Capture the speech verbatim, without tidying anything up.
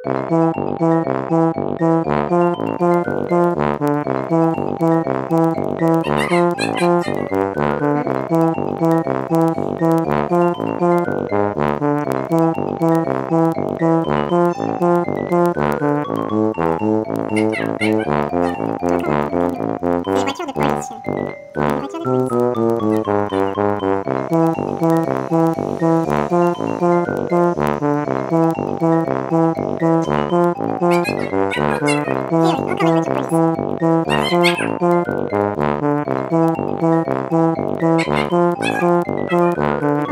voitures de police. Des voitures de police. Et oui, encore une voiture de police.